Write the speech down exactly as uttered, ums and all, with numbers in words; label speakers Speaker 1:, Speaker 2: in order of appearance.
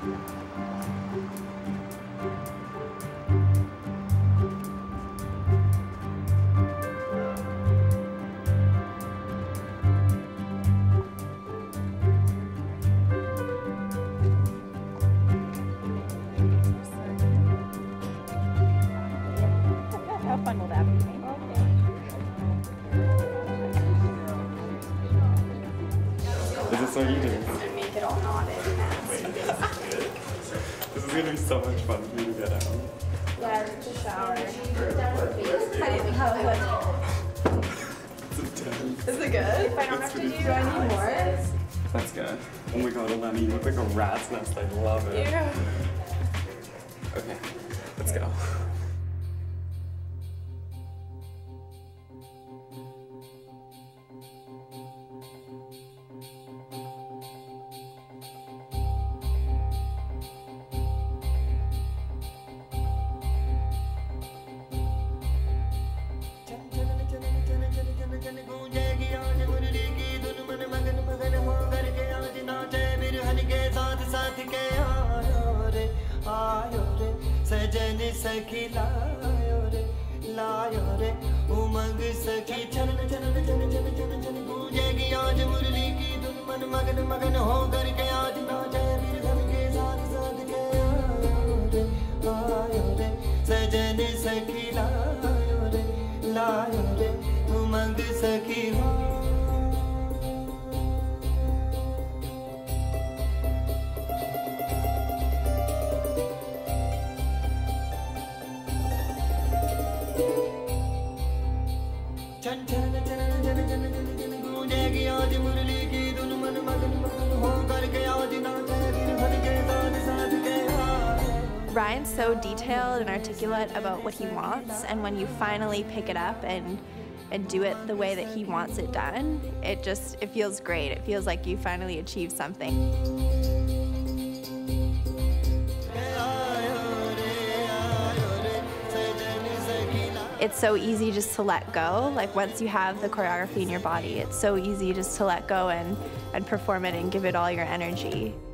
Speaker 1: How fun will that be?
Speaker 2: Is this what you do?
Speaker 1: And make it all knotted and nasty.
Speaker 2: This is gonna be so much fun for you to get out.
Speaker 1: Yeah, it's a shower. I didn't have it.
Speaker 2: It's intense.
Speaker 1: Is it good? If I don't have to do, do I need more?
Speaker 2: That's good. Oh my god, Eleni, you look like a rat's nest. I love it.
Speaker 1: Yeah.
Speaker 2: Okay, let's go.
Speaker 3: सजन सखी लायो रे लायो रे उमंग सखी चन चन चन चन चन चन गूंजेगी आज मुरली की धुन मन मगन मगन हो करके आज नाचे वीर धन के साथ साथ के आयो रे आयो रे सजन सखी लायो रे लायो रे उमंग सखी हो चन चन चन चन चन चन चन गूंजेगी आज मुरली की धुन मन मगन मगन हो करके आज नाचे वीर धन के साथ साथ के आयो।
Speaker 1: Ryan's so detailed and articulate about what he wants, and when you finally pick it up and and do it the way that he wants it done, it just it feels great. It feels like you finally achieved something. It's so easy just to let go. Like once you have the choreography in your body, it's so easy just to let go and, and perform it and give it all your energy.